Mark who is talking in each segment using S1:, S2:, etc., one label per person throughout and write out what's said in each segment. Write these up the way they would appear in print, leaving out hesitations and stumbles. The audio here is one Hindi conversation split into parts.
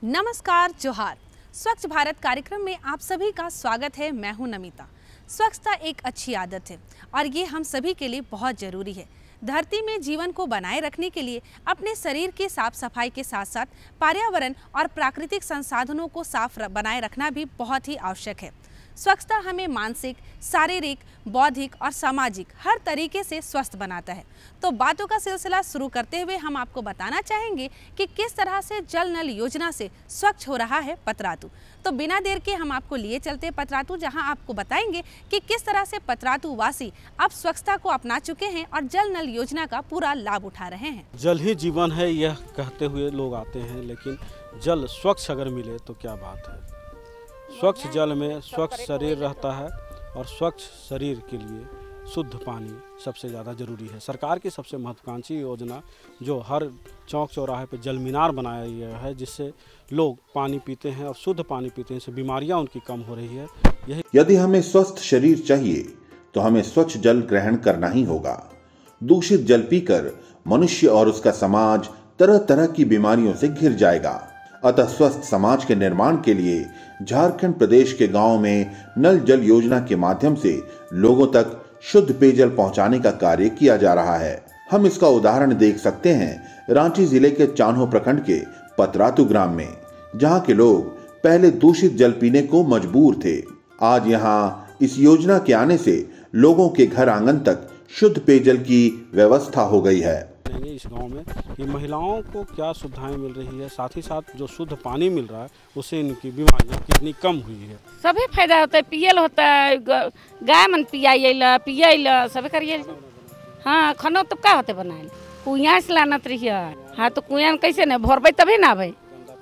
S1: नमस्कार, जोहार। स्वच्छ भारत कार्यक्रम में आप सभी का स्वागत है। मैं हूं नमिता। स्वच्छता एक अच्छी आदत है और ये हम सभी के लिए बहुत ज़रूरी है। धरती में जीवन को बनाए रखने के लिए अपने शरीर की साफ सफाई के साथ साथ पर्यावरण और प्राकृतिक संसाधनों को साफ बनाए रखना भी बहुत ही आवश्यक है। स्वच्छता हमें मानसिक, शारीरिक, बौद्धिक और सामाजिक हर तरीके से स्वस्थ बनाता है। तो बातों का सिलसिला शुरू करते हुए हम आपको बताना चाहेंगे कि किस तरह से जल नल योजना से स्वच्छ हो रहा है पतरातू। तो बिना देर के हम आपको लिए चलते पतरातू, जहां आपको बताएंगे कि किस तरह से पतरातू वासी अब स्वच्छता को अपना चुके हैं और जल नल योजना का पूरा लाभ उठा रहे हैं।
S2: जल ही जीवन है, यह कहते हुए लोग आते हैं, लेकिन जल स्वच्छ अगर मिले तो क्या बात है। स्वच्छ जल में स्वच्छ शरीर रहता है और स्वच्छ शरीर के लिए शुद्ध पानी सबसे ज़्यादा ज़रूरी है। सरकार की सबसे महत्वाकांक्षी योजना जो हर चौक चौराहे पर जल मीनार बनाया गया है, जिससे लोग पानी पीते हैं और शुद्ध पानी पीते हैं, इससे बीमारियां उनकी कम हो रही है।
S3: यदि हमें स्वस्थ शरीर चाहिए तो हमें स्वच्छ जल ग्रहण करना ही होगा। दूषित जल पीकर मनुष्य और उसका समाज तरह तरह की बीमारियों से घिर जाएगा। अतः स्वस्थ समाज के निर्माण के लिए झारखंड प्रदेश के गांव में नल जल योजना के माध्यम से लोगों तक शुद्ध पेयजल पहुंचाने का कार्य किया जा रहा है। हम इसका उदाहरण देख सकते हैं रांची जिले के चान्हो प्रखंड के पतरातू ग्राम में, जहां के लोग पहले दूषित जल पीने को मजबूर थे। आज यहां इस योजना के आने से लोगों के घर आंगन तक शुद्ध पेयजल की व्यवस्था हो गई है।
S2: इस गांव में ये महिलाओं को क्या सुविधाएं मिल रही है, साथ ही साथ जो शुद्ध पानी मिल रहा है उससे इनकी बीमारियां कितनी कम हुई है।
S4: सभी फायदा होता है, पियल होता है, गाय मन पियाइला सब करिए। हाँ, खाना तब का होते बनाए कुइया से लानत रही। हाँ, तो कुइया में कैसे न भरबे तभी ना आवे।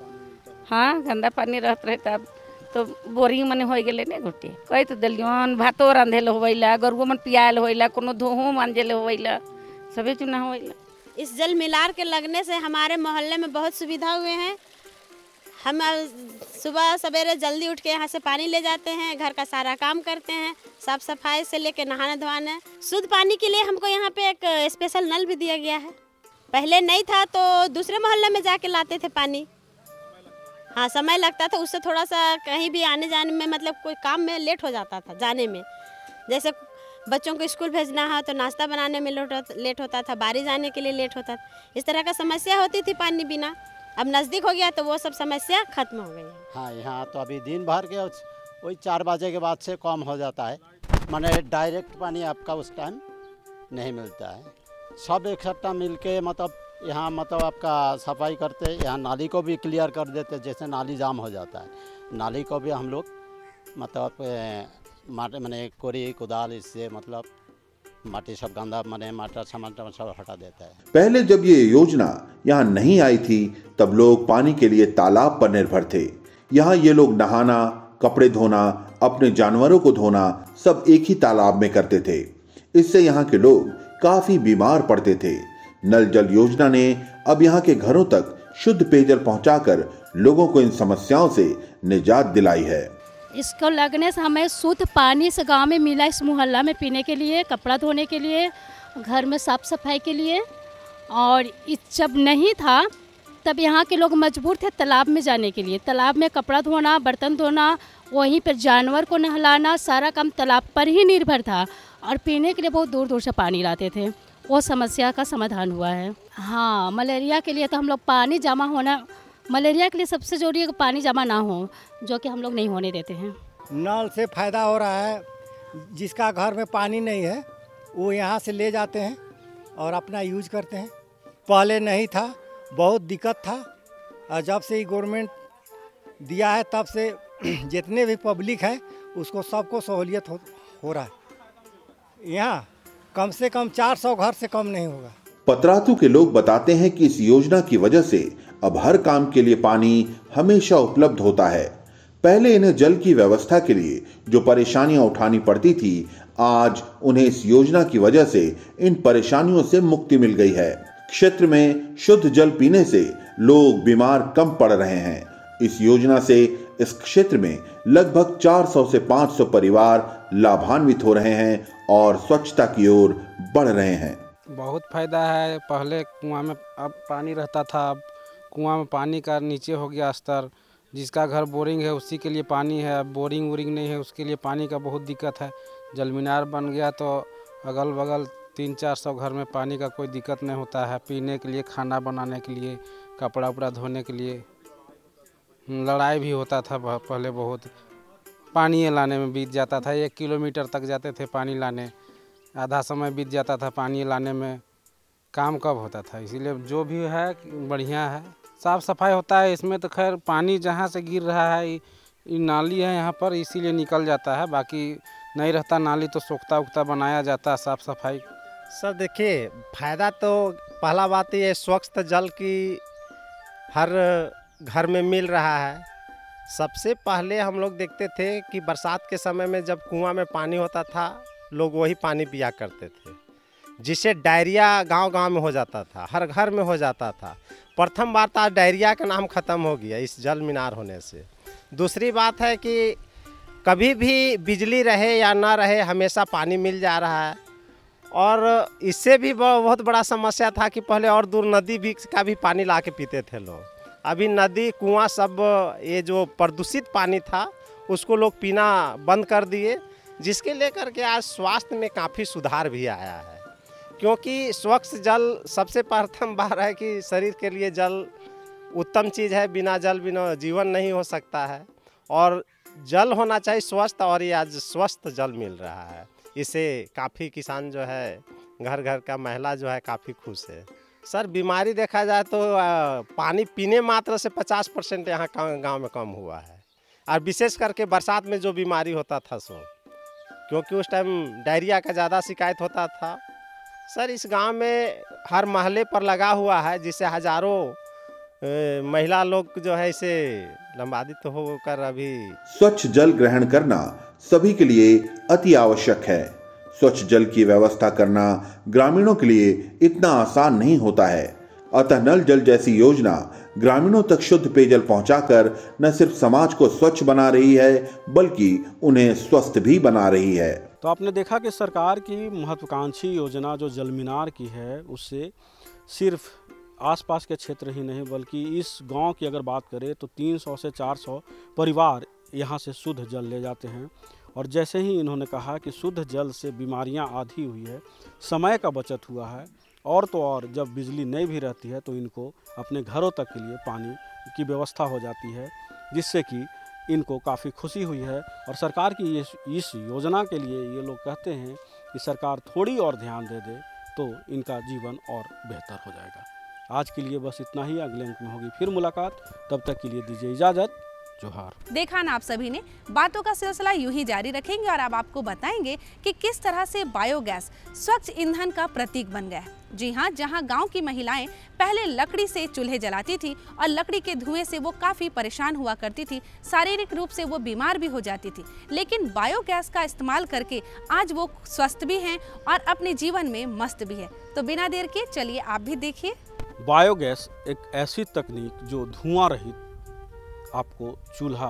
S4: हाँ, गंदा पानी रहत रहे तब तो बोरिंग मने हो गए ने घुटे कई तो दलियन भातो रांधेल होइला, गरुओ मन पियाल होइला, कोनो धोहू मांजेल होइला, सभी चुना होइला।
S5: इस जल मिलार के लगने से हमारे मोहल्ले में बहुत सुविधा हुए हैं। हम सुबह सवेरे जल्दी उठ के यहाँ से पानी ले जाते हैं, घर का सारा काम करते हैं, साफ सफाई से लेके नहाने धोने। शुद्ध पानी के लिए हमको यहाँ पे एक स्पेशल नल भी दिया गया है। पहले नहीं था तो दूसरे मोहल्ले में जाके लाते थे पानी। हाँ, समय लगता था, उससे थोड़ा सा कहीं भी आने जाने में, मतलब कोई काम में लेट हो जाता था जाने में। जैसे बच्चों को स्कूल भेजना है तो नाश्ता बनाने में लेट होता था, बारिश जाने के लिए लेट होता था। इस तरह का समस्या होती थी पानी बिना। अब नज़दीक हो गया तो वो सब समस्या खत्म हो गई है।
S6: हाँ, यहाँ तो अभी दिन भर के वही 4 बजे के बाद से कम हो जाता है। माने डायरेक्ट पानी आपका उस टाइम नहीं मिलता है। सब इकट्ठा मिल के मतलब यहाँ मतलब आपका सफाई करते, यहाँ नाली को भी क्लियर कर देते। जैसे नाली जाम हो जाता है, नाली को भी हम लोग मतलब माटे मैंने कोरी कुदाल इससे मतलब माटी सब गंदा मने माटा सामान सब हटा देता है।
S3: पहले जब ये योजना यहाँ नहीं आई थी तब लोग पानी के लिए तालाब पर निर्भर थे। यहाँ ये लोग नहाना, कपड़े धोना, अपने जानवरों को धोना सब एक ही तालाब में करते थे। इससे यहाँ के लोग काफी बीमार पड़ते थे। नल जल योजना ने अब यहाँ के घरों तक शुद्ध पेयजल पहुंचाकर लोगों को इन समस्याओं से निजात दिलाई है।
S7: इसको लगने से हमें शुद्ध पानी से गांव में मिला, इस मोहल्ला में पीने के लिए, कपड़ा धोने के लिए, घर में साफ सफाई के लिए। और जब नहीं था तब यहाँ के लोग मजबूर थे तालाब में जाने के लिए। तालाब में कपड़ा धोना, बर्तन धोना, वहीं पर जानवर को नहलाना, सारा काम तालाब पर ही निर्भर था। और पीने के लिए बहुत दूर दूर से पानी लाते थे। वो समस्या का समाधान हुआ है। हाँ, मलेरिया के लिए तो हम लोग पानी जमा होना, मलेरिया के लिए सबसे जरूरी है कि पानी जमा ना हो, जो कि हम लोग नहीं होने देते हैं।
S8: नल से फ़ायदा हो रहा है। जिसका घर में पानी नहीं है वो यहाँ से ले जाते हैं और अपना यूज करते हैं। पहले नहीं था, बहुत दिक्कत था। और जब से ये गवर्नमेंट दिया है तब से जितने भी पब्लिक है उसको सबको सहूलियत हो रहा है। यहाँ कम से कम 400 घर से कम नहीं होगा।
S3: पतरातू के लोग बताते हैं कि इस योजना की वजह से अब हर काम के लिए पानी हमेशा उपलब्ध होता है। पहले इन्हें जल की व्यवस्था के लिए जो परेशानियां उठानी पड़ती थी, आज उन्हें इस योजना की वजह से इन परेशानियों से मुक्ति मिल गई है। क्षेत्र में शुद्ध जल पीने से लोग बीमार कम पड़ रहे हैं। इस योजना से इस क्षेत्र में लगभग 400 से 500 परिवार लाभान्वित हो रहे हैं और स्वच्छता की ओर बढ़ रहे हैं।
S2: बहुत फायदा है। पहले कुआं में अब पानी रहता था, अब
S9: कुआं में पानी का नीचे हो गया स्तर। जिसका घर बोरिंग है उसी के लिए पानी है, अब बोरिंग वोरिंग नहीं है उसके लिए पानी का बहुत दिक्कत है। जल मीनार बन गया तो अगल बगल 300-400 घर में पानी का कोई दिक्कत नहीं होता है, पीने के लिए, खाना बनाने के लिए, कपड़ा उपड़ा धोने के लिए। लड़ाई भी होता था पहले बहुत, पानी लाने में बीत जाता था, 1 किलोमीटर तक जाते थे पानी लाने, आधा समय बीत जाता था पानी लाने में, काम कब होता था। इसीलिए जो भी है बढ़िया है, साफ़ सफाई होता है इसमें। तो खैर पानी जहाँ से गिर रहा है ये नाली है यहाँ पर, इसीलिए निकल जाता है, बाकी नहीं रहता नाली तो सोखता उखता बनाया जाता है, साफ़ सफाई।
S10: सर देखिए, फ़ायदा तो पहला बात ये स्वच्छ जल की हर घर में मिल रहा है। सबसे पहले हम लोग देखते थे कि बरसात के समय में जब कुआं में पानी होता था लोग वही पानी पिया करते थे, जिससे डायरिया गांव-गांव में हो जाता था, हर घर में हो जाता था। प्रथम बार तो डायरिया का नाम ख़त्म हो गया इस जल मीनार होने से। दूसरी बात है कि कभी भी बिजली रहे या ना रहे हमेशा पानी मिल जा रहा है। और इससे भी बहुत बड़ा समस्या था कि पहले और दूर नदी भी का भी पानी ला के पीते थे लोग। अभी नदी कुआं सब ये जो प्रदूषित पानी था उसको लोग पीना बंद कर दिए, जिसके लेकर के आज स्वास्थ्य में काफ़ी सुधार भी आया है। क्योंकि स्वच्छ जल सबसे प्रथम बार है कि शरीर के लिए जल उत्तम चीज़ है, बिना जल बिना जीवन नहीं हो सकता है। और जल होना चाहिए स्वस्थ, और ये आज स्वस्थ जल मिल रहा है। इससे काफ़ी किसान जो है, घर घर का महिला जो है काफ़ी खुश है। सर बीमारी देखा जाए तो पानी पीने मात्र से 50% यहाँ गांव में कम हुआ है। और विशेष करके बरसात में जो बीमारी होता था सो, क्योंकि उस टाइम डायरिया का ज़्यादा शिकायत होता था। सर इस गांव में हर महल्ले पर लगा हुआ है, जिससे हजारों महिला लोग जो है इसे लंबादित होकर अभी
S3: स्वच्छ जल ग्रहण करना सभी के लिए अति आवश्यक है। स्वच्छ जल की व्यवस्था करना ग्रामीणों के लिए इतना आसान नहीं होता है। अतः नल जल जैसी योजना ग्रामीणों तक शुद्ध पेयजल पहुंचाकर न सिर्फ समाज को स्वच्छ बना रही है बल्कि उन्हें स्वस्थ भी बना रही है।
S2: तो आपने देखा कि सरकार की महत्वाकांक्षी योजना जो जल मीनार की है, उससे सिर्फ आसपास के क्षेत्र ही नहीं बल्कि इस गांव की अगर बात करें तो 300 से 400 परिवार यहां से शुद्ध जल ले जाते हैं। और जैसे ही इन्होंने कहा कि शुद्ध जल से बीमारियां आधी हुई है, समय का बचत हुआ है, और तो और जब बिजली नहीं भी रहती है तो इनको अपने घरों तक के लिए पानी की व्यवस्था हो जाती है, जिससे कि इनको काफ़ी खुशी हुई है। और सरकार की इस योजना के लिए ये लोग कहते हैं कि सरकार थोड़ी और ध्यान दे दे तो इनका जीवन और बेहतर हो जाएगा। आज के लिए बस इतना ही, अगले अंक में होगी फिर मुलाकात, तब तक के लिए दीजिए इजाज़त। जोहार।
S1: देखा ना आप सभी ने, बातों का सिलसिला यूं ही जारी रखेंगे और अब आपको बताएंगे कि किस तरह से बायोगैस स्वच्छ ईंधन का प्रतीक बन गया है। जी हाँ, जहां गांव की महिलाएं पहले लकड़ी से चूल्हे जलाती थी और लकड़ी के धुएं से वो काफ़ी परेशान हुआ करती थी, शारीरिक रूप से वो बीमार भी हो जाती थी, लेकिन बायोगैस का इस्तेमाल करके आज वो स्वस्थ भी हैं और अपने जीवन में मस्त भी है। तो बिना देर के चलिए आप भी देखिए।
S2: बायोगैस एक ऐसी तकनीक जो धुआं रहित आपको चूल्हा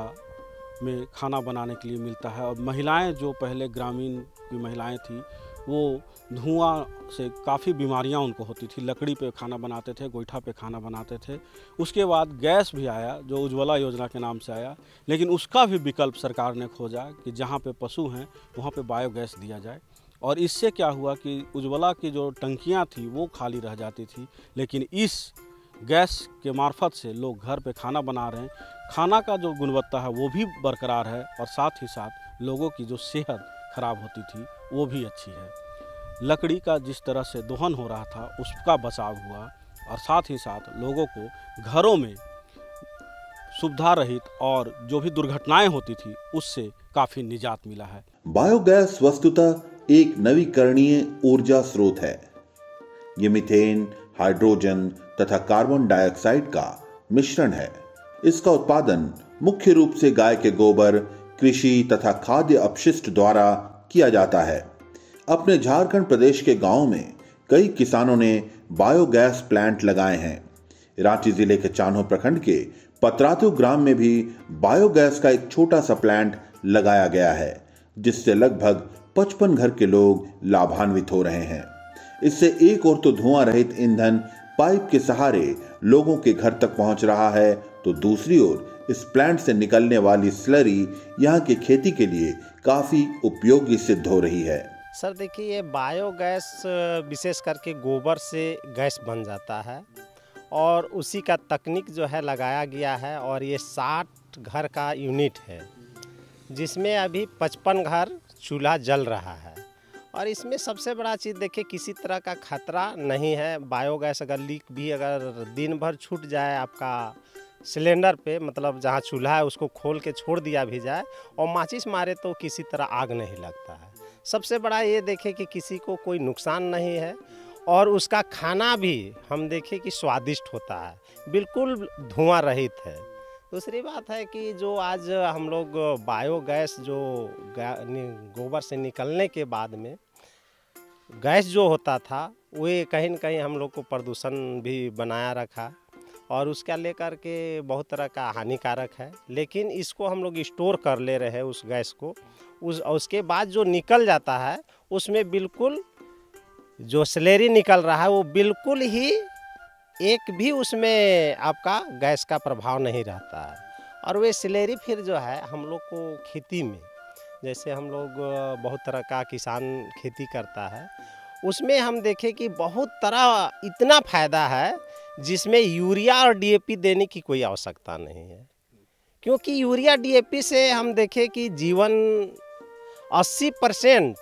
S2: में खाना बनाने के लिए मिलता है। और महिलाएं जो पहले ग्रामीण की महिलाएं थी वो धुआं से काफ़ी बीमारियां उनको होती थी, लकड़ी पे खाना बनाते थे, गोईठा पे खाना बनाते थे। उसके बाद गैस भी आया जो उज्ज्वला योजना के नाम से आया, लेकिन उसका भी विकल्प सरकार ने खोजा कि जहाँ पे पशु हैं वहाँ पे बायोगैस दिया जाए। और इससे क्या हुआ कि उज्ज्वला की जो टंकियाँ थी वो खाली रह जाती थी, लेकिन इस गैस के मार्फत से लोग घर पे खाना बना रहे हैं। खाना का जो गुणवत्ता है वो भी बरकरार है और साथ ही साथ लोगों की जो सेहत खराब होती थी वो भी अच्छी है। लकड़ी का जिस तरह से दोहन हो रहा था उसका बचाव हुआ और साथ ही साथ लोगों को घरों में सुविधा रहित और जो भी दुर्घटनाएं होती थी उससे काफ़ी निजात मिला है।
S3: बायोगैस वस्तुतः एक नवीकरणीय ऊर्जा स्रोत है। ये मीथेन, हाइड्रोजन तथा कार्बन डाइऑक्साइड का मिश्रण है। इसका उत्पादन मुख्य रूप से गाय के गोबर, कृषि तथा खाद्य अपशिष्ट द्वारा किया जाता है। अपने झारखंड प्रदेश के गांवों में कई किसानों ने बायोगैस प्लांट लगाए हैं। रांची जिले के चान्हो प्रखंड के पतरातू ग्राम में भी बायोगैस का एक छोटा सा प्लांट लगाया गया है, जिससे लगभग 55 घर के लोग लाभान्वित हो रहे हैं। इससे एक और तो धुआं रहित ईंधन पाइप के सहारे लोगों के घर तक पहुंच रहा है, तो दूसरी ओर इस प्लांट से निकलने वाली स्लरी यहाँ की खेती के लिए काफी उपयोगी सिद्ध हो रही है।
S10: सर देखिए, ये बायोगैस विशेष करके गोबर से गैस बन जाता है और उसी का तकनीक जो है लगाया गया है। और ये 60 घर का यूनिट है जिसमें अभी 55 घर चूल्हा जल रहा है। और इसमें सबसे बड़ा चीज़ देखिए, किसी तरह का खतरा नहीं है। बायोगैस अगर लीक भी अगर दिन भर छूट जाए आपका सिलेंडर पे, मतलब जहाँ चूल्हा है उसको खोल के छोड़ दिया भी जाए और माचिस मारे तो किसी तरह आग नहीं लगता है। सबसे बड़ा ये देखें कि किसी को कोई नुकसान नहीं है और उसका खाना भी हम देखें कि स्वादिष्ट होता है, बिल्कुल धुआं रहित है। दूसरी बात है कि जो आज हम लोग बायोगैस जो गोबर से निकलने के बाद में गैस जो होता था, वो कहीं न कहीं हम लोग को प्रदूषण भी बनाया रखा और उसका लेकर के बहुत तरह का हानिकारक है। लेकिन इसको हम लोग स्टोर कर ले रहे हैं उस गैस को, उसके बाद जो निकल जाता है उसमें बिल्कुल जो स्लरी निकल रहा है वो बिल्कुल ही एक भी उसमें आपका गैस का प्रभाव नहीं रहता है। और वे स्लरी फिर जो है हम लोग को खेती में, जैसे हम लोग बहुत तरह का किसान खेती करता है, उसमें हम देखें कि बहुत तरह इतना फ़ायदा है जिसमें यूरिया और डीएपी देने की कोई आवश्यकता नहीं है। क्योंकि यूरिया डीएपी से हम देखें कि जीवन 80%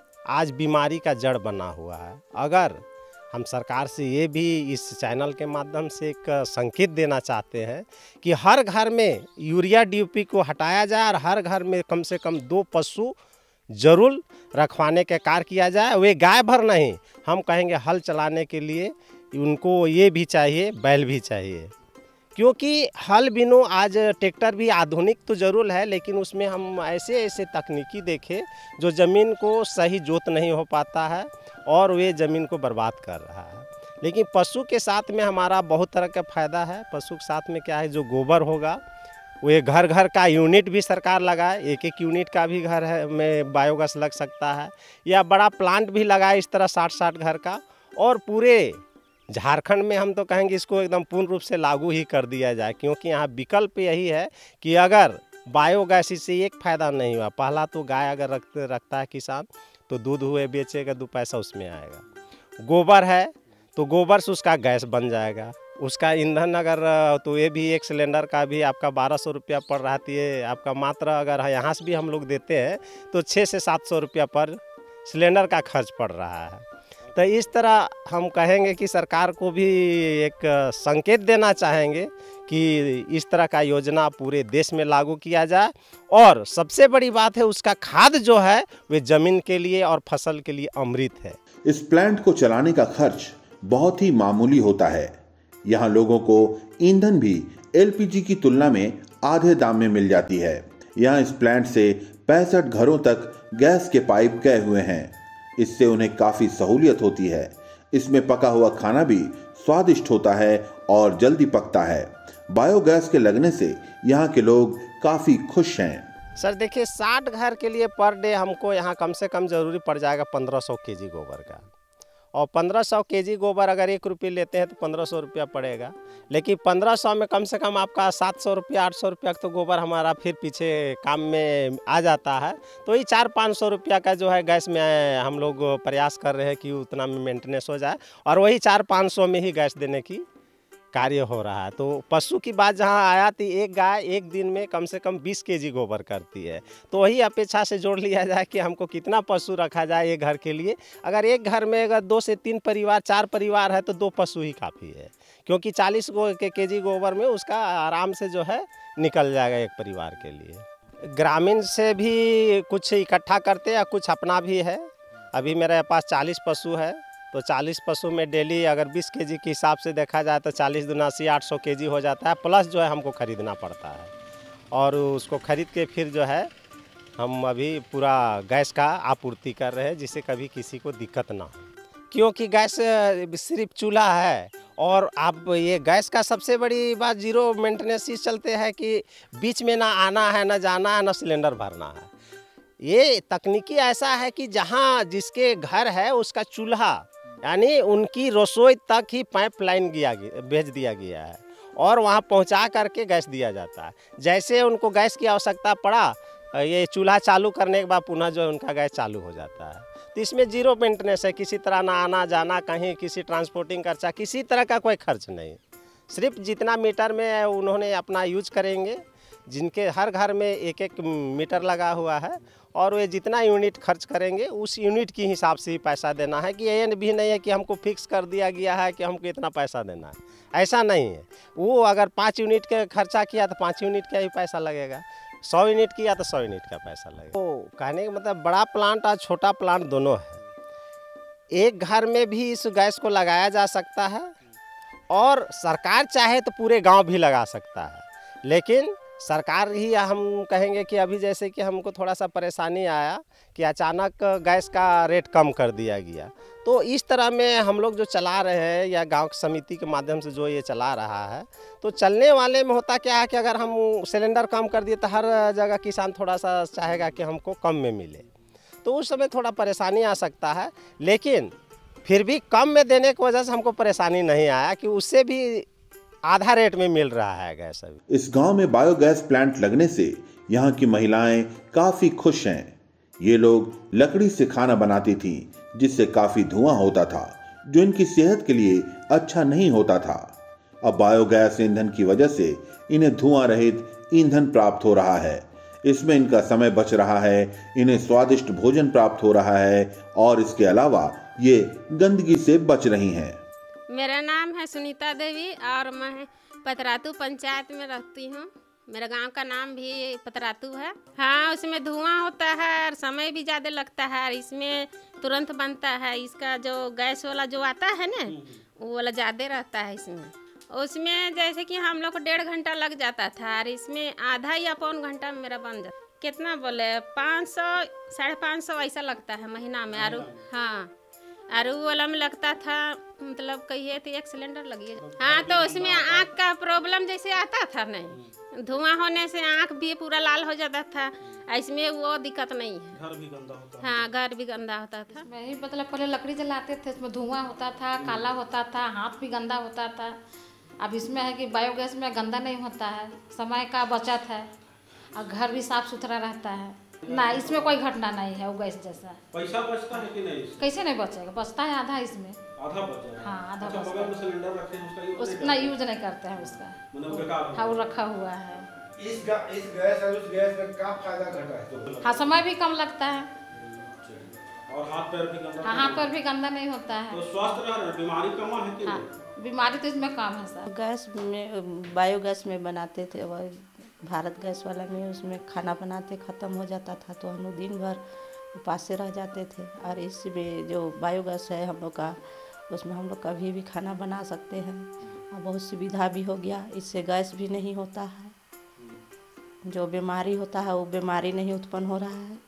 S10: आज बीमारी का जड़ बना हुआ है। अगर हम सरकार से ये भी इस चैनल के माध्यम से एक संकेत देना चाहते हैं कि हर घर में यूरिया डीएपी को हटाया जाए और हर घर में कम से कम 2 पशु जरूर रखवाने का कार्य किया जाए। वे गाय भर नहीं, हम कहेंगे हल चलाने के लिए उनको ये भी चाहिए, बैल भी चाहिए। क्योंकि हल बिनो आज ट्रैक्टर भी आधुनिक तो ज़रूर है, लेकिन उसमें हम ऐसे ऐसे तकनीकी देखे जो ज़मीन को सही जोत नहीं हो पाता है और वे ज़मीन को बर्बाद कर रहा है। लेकिन पशु के साथ में हमारा बहुत तरह का फ़ायदा है। पशु के साथ में क्या है, जो गोबर होगा वो घर घर का यूनिट भी सरकार लगाए, एक एक यूनिट का भी घर है में बायोगैस लग सकता है, या बड़ा प्लांट भी लगाए इस तरह 60-60 घर का। और पूरे झारखंड में हम तो कहेंगे इसको एकदम पूर्ण रूप से लागू ही कर दिया जाए। क्योंकि यहाँ विकल्प यही है कि अगर बायोगैस से एक फ़ायदा नहीं हुआ, पहला तो गाय अगर रखता है किसान तो दूध हुए बेचेगा, 2 पैसा उसमें आएगा। गोबर है तो गोबर से उसका गैस बन जाएगा, उसका ईंधन अगर तो ये भी एक सिलेंडर का भी आपका 1200 रुपया पड़ रहा है आपका। मात्र अगर यहाँ से भी हम लोग देते हैं तो 600 से 700 रुपया पर सिलेंडर का खर्च पड़ रहा है। तो इस तरह हम कहेंगे कि सरकार को भी एक संकेत देना चाहेंगे कि इस तरह का योजना पूरे देश में लागू किया जाए। और सबसे बड़ी बात है, उसका खाद जो है वे ज़मीन के लिए और फसल के लिए अमृत है।
S3: इस प्लांट को चलाने का खर्च बहुत ही मामूली होता है। यहाँ लोगों को ईंधन भी एलपीजी की तुलना में आधे दाम में मिल जाती है। यहाँ इस प्लांट से 65 घरों तक गैस के पाइप गए हुए हैं। इससे उन्हें काफी सहूलियत होती है। इसमें पका हुआ खाना भी स्वादिष्ट होता है और जल्दी पकता है। बायोगैस के लगने से यहाँ के लोग काफी खुश हैं।
S10: सर देखिए, 60 घर के लिए पर डे हमको यहाँ कम से कम जरूरी पड़ जाएगा 1500 केजी गोबर का। और 1500 केजी गोबर अगर 1 रुपये लेते हैं तो 1500 रुपया पड़ेगा। लेकिन 1500 में कम से कम आपका 700 रुपया 800 रुपया तो गोबर हमारा फिर पीछे काम में आ जाता है। तो ये 400-500 रुपया का जो है गैस में हम लोग प्रयास कर रहे हैं कि उतना में मेंटेनेंस हो जाए और वही 400-500 में ही गैस देने की कार्य हो रहा है। तो पशु की बात जहाँ आया थी, एक गाय एक दिन में कम से कम 20 केजी गोबर करती है। तो वही अपेक्षा से जोड़ लिया जाए कि हमको कितना पशु रखा जाए एक घर के लिए। अगर एक घर में अगर 2 से 3 परिवार 4 परिवार है तो 2 पशु ही काफ़ी है। क्योंकि 40 केजी गोबर में उसका आराम से जो है निकल जाएगा एक परिवार के लिए। ग्रामीण से भी कुछ इकट्ठा करते हैं, कुछ अपना भी है। अभी मेरे पास 40 पशु है, तो 40 पशु में डेली अगर 20 केजी के हिसाब से देखा जाए तो 40 दूना 800 केजी हो जाता है। प्लस जो है हमको ख़रीदना पड़ता है और उसको ख़रीद के फिर जो है हम अभी पूरा गैस का आपूर्ति कर रहे हैं, जिससे कभी किसी को दिक्कत ना हो। क्योंकि गैस सिर्फ चूल्हा है और आप ये गैस का सबसे बड़ी बात जीरो मेंटेनेंस इस चलते है कि बीच में ना आना है, ना जाना है, ना सिलेंडर भरना है। ये तकनीकी ऐसा है कि जहाँ जिसके घर है उसका चूल्हा यानी उनकी रसोई तक ही पाइपलाइन भेज दिया गया है और वहाँ पहुँचा करके गैस दिया जाता है। जैसे उनको गैस की आवश्यकता पड़ा, ये चूल्हा चालू करने के बाद पुनः जो है उनका गैस चालू हो जाता है। तो इसमें जीरो मेंटेनेंस है, किसी तरह ना आना जाना, कहीं किसी ट्रांसपोर्टिंग खर्चा, किसी तरह का कोई खर्च नहीं। सिर्फ जितना मीटर में उन्होंने अपना यूज करेंगे, जिनके हर घर में एक एक मीटर लगा हुआ है, और वे जितना यूनिट खर्च करेंगे उस यूनिट के हिसाब से ही पैसा देना है। कि ये भी नहीं है कि हमको फिक्स कर दिया गया है कि हमको इतना पैसा देना है, ऐसा नहीं है। वो अगर 5 यूनिट का खर्चा किया तो 5 यूनिट का ही पैसा लगेगा, 100 यूनिट किया तो 100 यूनिट का पैसा लगेगा। तो कहने का मतलब बड़ा प्लांट और छोटा प्लांट दोनों है। एक घर में भी इस गैस को लगाया जा सकता है और सरकार चाहे तो पूरे गांव भी लगा सकता है, लेकिन सरकार ही हम कहेंगे कि अभी जैसे कि हमको थोड़ा सा परेशानी आया कि अचानक गैस का रेट कम कर दिया गया। तो इस तरह में हम लोग जो चला रहे हैं या गांव समिति के माध्यम से जो ये चला रहा है, तो चलने वाले में होता क्या है कि अगर हम सिलेंडर कम कर दिए तो हर जगह किसान थोड़ा सा चाहेगा कि हमको कम में मिले, तो उस समय थोड़ा परेशानी आ सकता है। लेकिन फिर भी कम में देने की वजह से हमको परेशानी नहीं आया कि उससे भी आधा रेट में मिल रहा है गैस अभी।
S3: इस गांव में बायोगैस प्लांट लगने से यहाँ की महिलाएं काफी खुश हैं। ये लोग लकड़ी से खाना बनाती थी, जिससे काफी धुआं होता था, जो इनकी सेहत के लिए अच्छा नहीं होता था। अब बायोगैस ईंधन की वजह से इन्हें धुआं रहित ईंधन प्राप्त हो रहा है। इसमें इनका समय बच रहा है, इन्हें स्वादिष्ट भोजन प्राप्त हो रहा है और इसके अलावा ये गंदगी से बच रही हैं।
S11: मेरा नाम है सुनीता देवी और मैं पतरातू पंचायत में रहती हूँ। मेरा गांव का नाम भी पतरातू है। हाँ, उसमें धुआं होता है और समय भी ज़्यादा लगता है और इसमें तुरंत बनता है। इसका जो गैस वाला जो आता है ना, वो वाला ज़्यादा रहता है उसमें जैसे कि हम लोग को 1.5 घंटा लग जाता था और इसमें आधा या पौन घंटा में मेरा बन जाता। कितना बोले 500 550 ऐसा लगता है महीना में। और हाँ, और वो वाला में लगता था, मतलब कहिए तो 1 सिलेंडर लगी। हाँ, तो उसमें आँख का प्रॉब्लम जैसे आता था, नहीं धुआं होने से आँख भी पूरा लाल हो जाता था। इसमें वो दिक्कत नहीं है। घर भी गंदा होता हाँ, घर भी गंदा होता था।
S4: वही मतलब पहले लकड़ी जलाते थे, उसमें धुआं होता था, काला होता था, हाथ भी गंदा होता था। अब इसमें है कि बायोगैस में गंदा नहीं होता है, समय का बचत है और घर भी साफ सुथरा रहता है ना। इसमें कोई घटना नहीं है वो गैस जैसा। पैसा बचता है कि नहीं? कैसे नहीं बचेगा, बचता है आधा इसमें। आधा बचेगा? हाँ, आधा बचता है। सिलेंडर रखे हैं उसका यूज नहीं करते हैं उसका, मतलब हाँ वो रखा हुआ है।
S12: इस गैस और उस गैस में क्या फायदा घटा है?
S4: हाँ, समय भी कम लगता है
S2: और हाथ पैर भी गंदा।
S4: हाँ, हाथ पैर भी गंदा नहीं होता है।
S2: तो स्वस्थ रह रहे, बीमारी कम है कि
S4: हाँ, बीमारी तो इसमें कम है सर।
S13: गैस में बायोगैस में बनाते थे, और भारत गैस वाला में उसमें खाना बनाते ख़त्म हो जाता था तो हम लोग दिन भर उपास से रह जाते थे। और इसमें जो बायोगैस है हम लोग का, उसमें हम लोग कभी भी खाना बना सकते हैं और बहुत सुविधा भी हो गया। इससे गैस भी नहीं होता है, जो बीमारी होता है वो बीमारी नहीं उत्पन्न हो रहा है,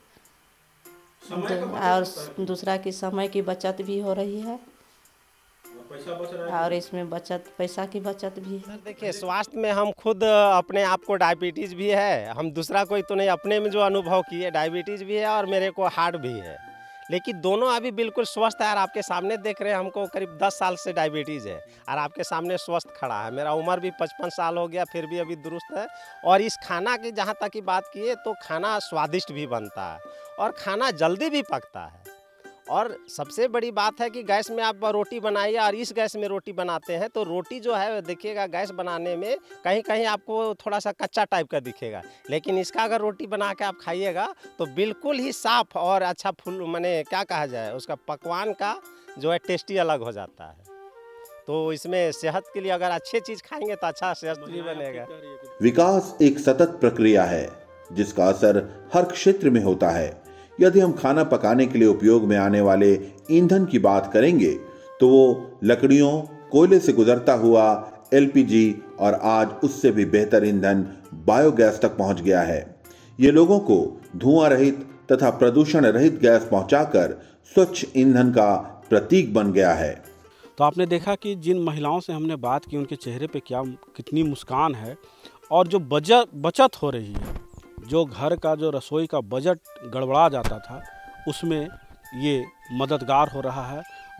S13: और दूसरा की समय की बचत भी हो रही है
S2: पैसा बच रहा है।
S13: और इसमें पैसा की बचत भी है।
S10: देखिए, स्वास्थ्य में हम खुद अपने आप को डायबिटीज़ भी है, हम दूसरा कोई तो नहीं, अपने में जो अनुभव किए डायबिटीज़ भी है और मेरे को हार्ट भी है, लेकिन दोनों अभी बिल्कुल स्वस्थ है। और आपके सामने देख रहे हैं, हमको करीब 10 साल से डायबिटीज़ है और आपके सामने स्वस्थ खड़ा है। मेरा उम्र भी 55 साल हो गया, फिर भी अभी दुरुस्त है। और इस खाना की जहाँ तक की बात किए तो खाना स्वादिष्ट भी बनता है और खाना जल्दी भी पकता है। और सबसे बड़ी बात है कि गैस में आप रोटी बनाइए और इस गैस में रोटी बनाते हैं तो रोटी जो है देखिएगा गैस बनाने में कहीं कहीं आपको थोड़ा सा कच्चा टाइप का दिखेगा, लेकिन इसका अगर रोटी बना के आप खाइएगा तो बिल्कुल ही साफ और अच्छा फुल माने क्या कहा जाए, उसका पकवान का जो है टेस्टी अलग हो जाता है। तो इसमें सेहत के लिए अगर अच्छी चीज़ खाएंगे तो अच्छा सेहत भी बनेगा।
S3: विकास एक सतत प्रक्रिया है जिसका असर हर क्षेत्र में होता है। यदि हम खाना पकाने के लिए उपयोग में आने वाले ईंधन की बात करेंगे तो वो लकड़ियों, कोयले से गुजरता हुआ एलपीजी और आज उससे भी बेहतर ईंधन बायोगैस तक पहुंच गया है। ये लोगों को धुआं रहित तथा प्रदूषण रहित गैस पहुंचाकर स्वच्छ ईंधन का प्रतीक बन गया है।
S2: तो आपने देखा कि जिन महिलाओं से हमने बात की उनके चेहरे पे कितनी मुस्कान है और जो बचत हो रही है, जो घर का जो रसोई का बजट गड़बड़ा जाता था उसमें ये मददगार हो रहा है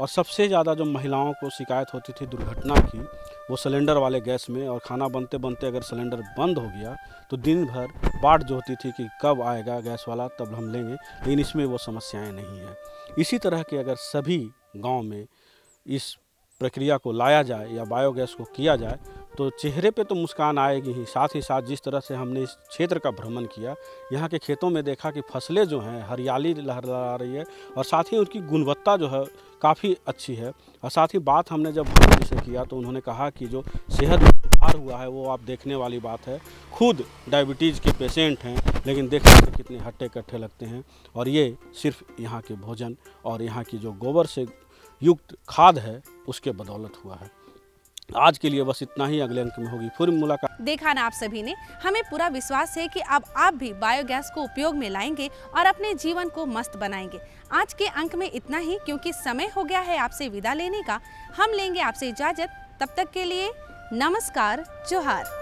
S2: और सबसे ज़्यादा जो महिलाओं को शिकायत होती थी दुर्घटना की, वो सिलेंडर वाले गैस में, और खाना बनते बनते अगर सिलेंडर बंद हो गया तो दिन भर बाट जो होती थी कि कब आएगा गैस वाला तब हम लेंगे, लेकिन इसमें वो समस्याएं नहीं है। इसी तरह के अगर सभी गांव में इस प्रक्रिया को लाया जाए या बायोगैस को किया जाए तो चेहरे पे तो मुस्कान आएगी ही, साथ ही साथ जिस तरह से हमने इस क्षेत्र का भ्रमण किया, यहाँ के खेतों में देखा कि फसलें जो हैं हरियाली लहरा रही है और साथ ही उनकी गुणवत्ता जो है काफ़ी अच्छी है। और साथ ही बात हमने जब भाभी से किया तो उन्होंने कहा कि जो सेहत में सुधार हुआ है वो आप देखने वाली बात है। खुद डायबिटीज़ के पेशेंट हैं लेकिन देखने से कितने हट्टे कट्टे लगते हैं, और ये सिर्फ यहाँ के भोजन और यहाँ की जो गोबर से युक्त खाद है उसके बदौलत हुआ है। आज के लिए बस इतना ही, अगले अंक में होगी फिर मुलाकात।
S1: देखा ना आप सभी ने, हमें पूरा विश्वास है कि अब आप भी बायोगैस को उपयोग में लाएंगे और अपने जीवन को मस्त बनाएंगे। आज के अंक में इतना ही, क्योंकि समय हो गया है आपसे विदा लेने का। हम लेंगे आपसे इजाजत, तब तक के लिए नमस्कार, जोहार।